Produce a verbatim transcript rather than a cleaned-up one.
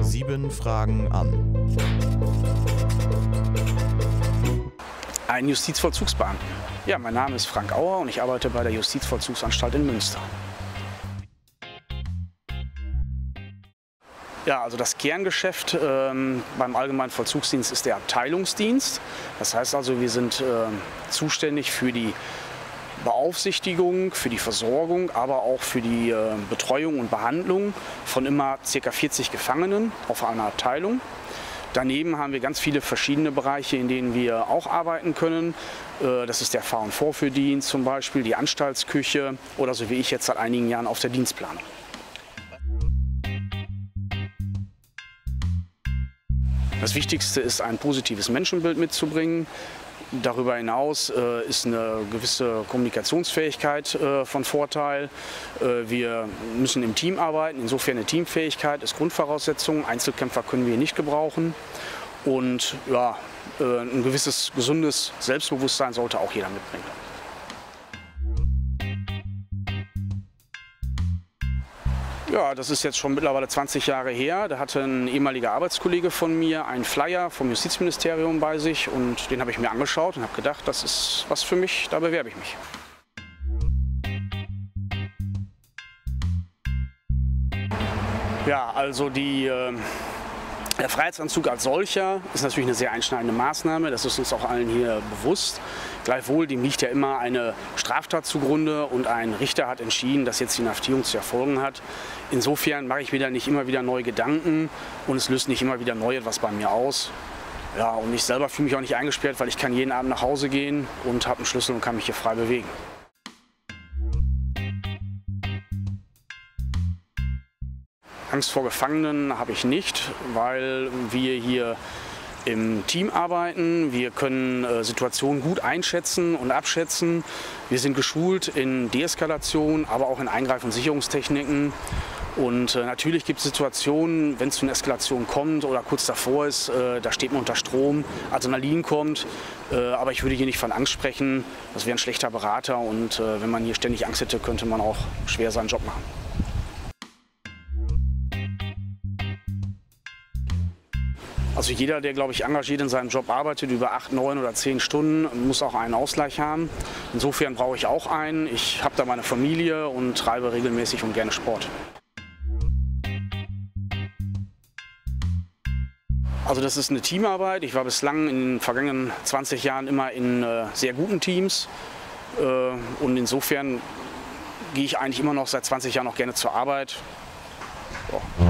Sieben Fragen an. Ein Justizvollzugsbeamten. Ja, mein Name ist Frank Auer und ich arbeite bei der Justizvollzugsanstalt in Münster. Ja, also das Kerngeschäft ähm, beim Allgemeinen Vollzugsdienst ist der Abteilungsdienst. Das heißt also, wir sind äh, zuständig für die Beaufsichtigung, für die Versorgung, aber auch für die äh, Betreuung und Behandlung von immer ca. vierzig Gefangenen auf einer Abteilung. Daneben haben wir ganz viele verschiedene Bereiche, in denen wir auch arbeiten können. Das ist der Fahr- und Vorführdienst zum Beispiel, die Anstaltsküche oder so wie ich jetzt seit einigen Jahren auf der Dienstplanung. Das Wichtigste ist, ein positives Menschenbild mitzubringen. Darüber hinaus äh, ist eine gewisse Kommunikationsfähigkeit äh, von Vorteil. Äh, wir müssen im Team arbeiten, insofern eine Teamfähigkeit ist Grundvoraussetzung. Einzelkämpfer können wir nicht gebrauchen. Und ja, äh, ein gewisses gesundes Selbstbewusstsein sollte auch jeder mitbringen. Ja, das ist jetzt schon mittlerweile zwanzig Jahre her. Da hatte ein ehemaliger Arbeitskollege von mir einen Flyer vom Justizministerium bei sich und den habe ich mir angeschaut und habe gedacht, das ist was für mich, da bewerbe ich mich. Ja, also die, äh, der Freiheitsanzug als solcher ist natürlich eine sehr einschneidende Maßnahme, das ist uns auch allen hier bewusst. Gleichwohl, dem liegt ja immer eine Straftat zugrunde und ein Richter hat entschieden, dass jetzt die Inhaftierung zu erfolgen hat. Insofern mache ich mir da nicht immer wieder neue Gedanken und es löst nicht immer wieder neu etwas bei mir aus. Ja, und ich selber fühle mich auch nicht eingesperrt, weil ich kann jeden Abend nach Hause gehen und habe einen Schlüssel und kann mich hier frei bewegen. Angst vor Gefangenen habe ich nicht, weil wir hier im Team arbeiten. Wir können äh, Situationen gut einschätzen und abschätzen. Wir sind geschult in Deeskalation, aber auch in Eingreif- und Sicherungstechniken. Und äh, natürlich gibt es Situationen, wenn es zu einer Eskalation kommt oder kurz davor ist, äh, da steht man unter Strom, Adrenalin kommt. Äh, aber ich würde hier nicht von Angst sprechen. Das wäre ein schlechter Berater und äh, wenn man hier ständig Angst hätte, könnte man auch schwer seinen Job machen. Also jeder, der, glaube ich, engagiert in seinem Job arbeitet, über acht, neun oder zehn Stunden, muss auch einen Ausgleich haben. Insofern brauche ich auch einen. Ich habe da meine Familie und treibe regelmäßig und gerne Sport. Also das ist eine Teamarbeit. Ich war bislang in den vergangenen zwanzig Jahren immer in äh, sehr guten Teams. Äh, und insofern gehe ich eigentlich immer noch seit zwanzig Jahren noch gerne zur Arbeit. Ja.